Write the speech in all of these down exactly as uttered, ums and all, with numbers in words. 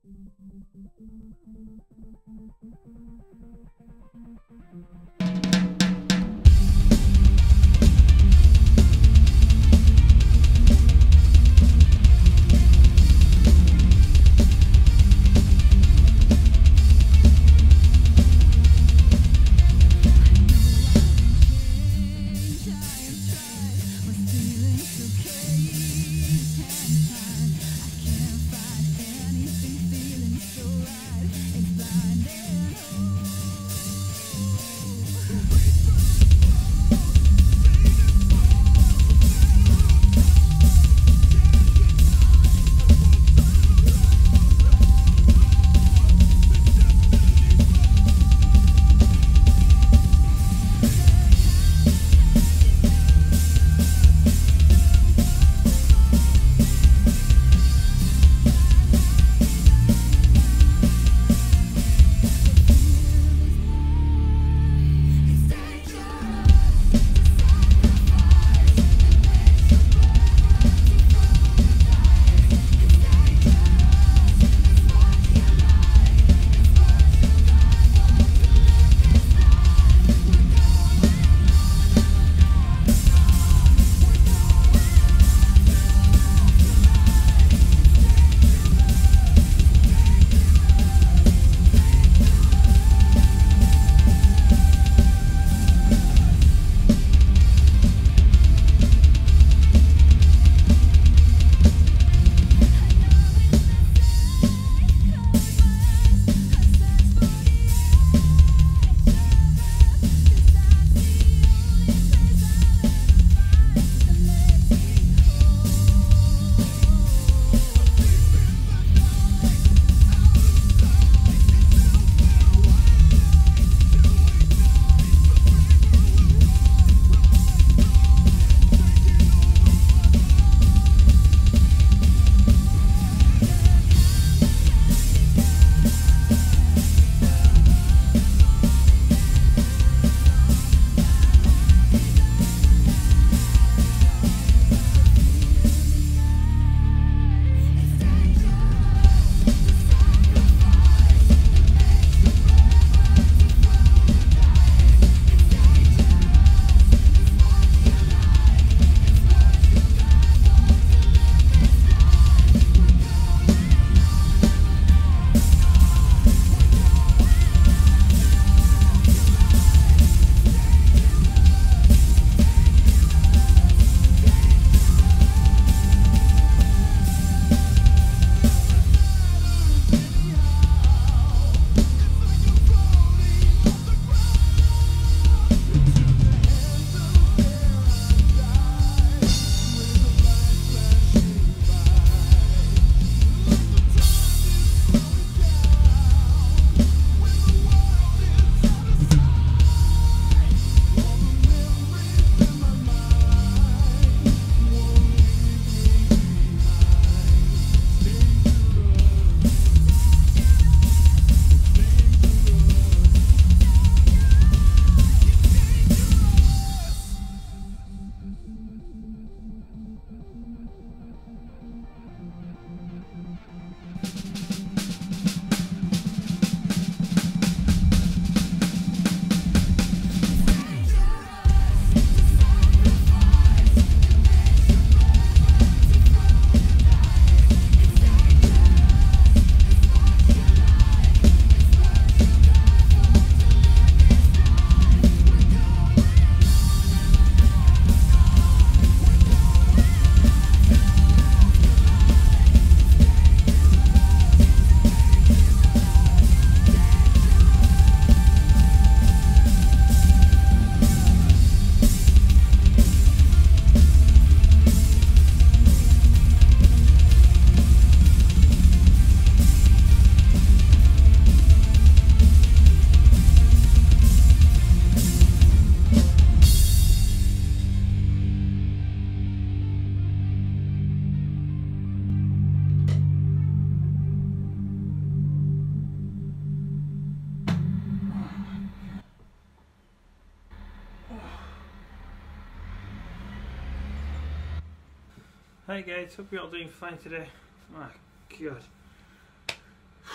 Hi guys, hope you're all doing fine today. Oh god.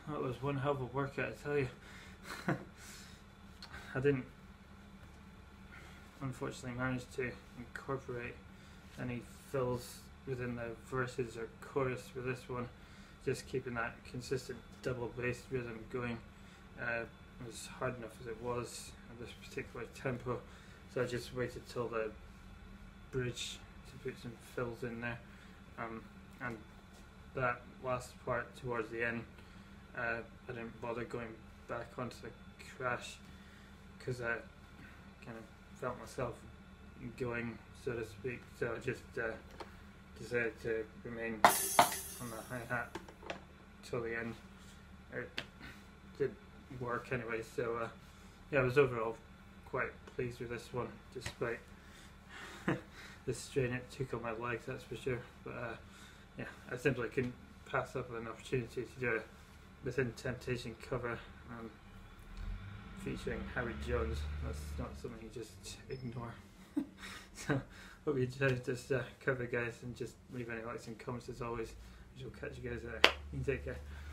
That was one hell of a workout, I tell you. I didn't unfortunately manage to incorporate any fills within the verses or chorus for this one. Just keeping that consistent double bass rhythm going uh, was hard enough as it was at this particular tempo, so I just waited till the bridge to put some fills in there, um, and that last part towards the end, uh, I didn't bother going back onto the crash because I kind of felt myself going, so to speak, so I just uh, decided to remain on the hi-hat till the end. It did work anyway, so uh, yeah, I was overall quite pleased with this one, despite the strain it took on my legs, that's for sure. But uh, yeah, I simply couldn't pass up an opportunity to do a Within Temptation cover um, featuring Harry Jones. That's not something you just ignore. So hope you enjoyed this uh, cover, guys, and just leave any likes and comments as always. We'll catch you guys there. You take care.